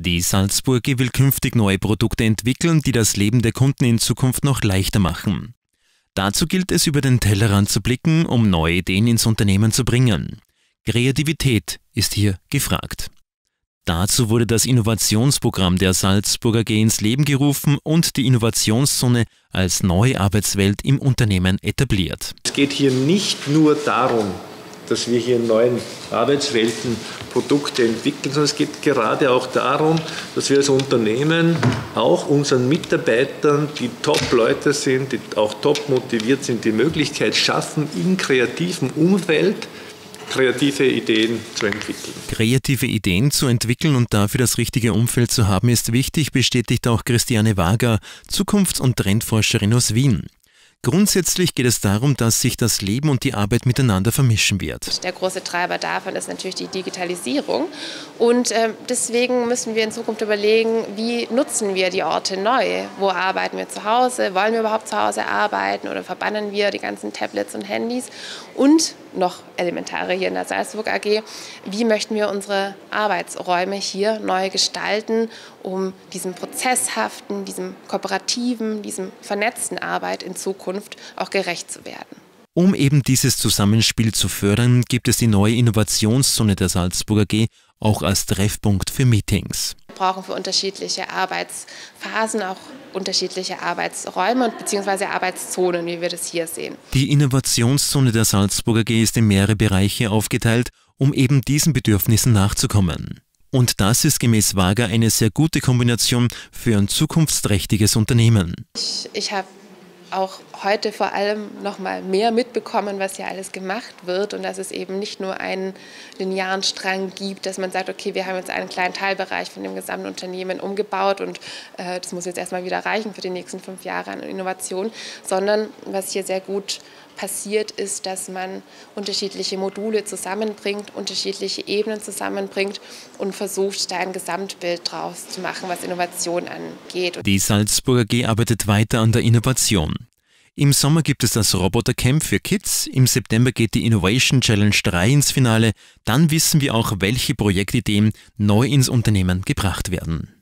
Die Salzburg AG will künftig neue Produkte entwickeln, die das Leben der Kunden in Zukunft noch leichter machen. Dazu gilt es, über den Tellerrand zu blicken, um neue Ideen ins Unternehmen zu bringen. Kreativität ist hier gefragt. Dazu wurde das Innovationsprogramm der Salzburg AG ins Leben gerufen und die Innovationszone als neue Arbeitswelt im Unternehmen etabliert. Es geht hier nicht nur darum, dass wir hier in neuen Arbeitswelten Produkte entwickeln, sondern es geht gerade auch darum, dass wir als Unternehmen auch unseren Mitarbeitern, die Top-Leute sind, die auch top motiviert sind, die Möglichkeit schaffen, im kreativen Umfeld kreative Ideen zu entwickeln. Kreative Ideen zu entwickeln und dafür das richtige Umfeld zu haben, ist wichtig, bestätigt auch Christiane Wager, Zukunfts- und Trendforscherin aus Wien. Grundsätzlich geht es darum, dass sich das Leben und die Arbeit miteinander vermischen wird. Der große Treiber davon ist natürlich die Digitalisierung und deswegen müssen wir in Zukunft überlegen, wie nutzen wir die Orte neu? Wo arbeiten wir zu Hause? Wollen wir überhaupt zu Hause arbeiten oder verbannen wir die ganzen Tablets und Handys? Und noch elementare hier in der Salzburg AG, wie möchten wir unsere Arbeitsräume hier neu gestalten, um diesem prozesshaften, diesem kooperativen, diesem vernetzten Arbeit in Zukunft auch gerecht zu werden. Um eben dieses Zusammenspiel zu fördern, gibt es die neue Innovationszone der Salzburg AG auch als Treffpunkt für Meetings. Wir brauchen für unterschiedliche Arbeitsphasen auch unterschiedliche Arbeitsräume bzw. Arbeitszonen, wie wir das hier sehen. Die Innovationszone der Salzburg AG ist in mehrere Bereiche aufgeteilt, um eben diesen Bedürfnissen nachzukommen. Und das ist gemäß Wager eine sehr gute Kombination für ein zukunftsträchtiges Unternehmen. Ich habe auch heute vor allem noch mal mehr mitbekommen, was hier alles gemacht wird und dass es eben nicht nur einen linearen Strang gibt, dass man sagt, okay, wir haben jetzt einen kleinen Teilbereich von dem gesamten Unternehmen umgebaut und das muss jetzt erstmal wieder reichen für die nächsten 5 Jahre an Innovation, sondern was hier sehr gut passiert ist, dass man unterschiedliche Module zusammenbringt, unterschiedliche Ebenen zusammenbringt und versucht, da ein Gesamtbild draus zu machen, was Innovation angeht. Die Salzburg AG arbeitet weiter an der Innovation. Im Sommer gibt es das Robotercamp für Kids, im September geht die Innovation Challenge 3 ins Finale, dann wissen wir auch, welche Projektideen neu ins Unternehmen gebracht werden.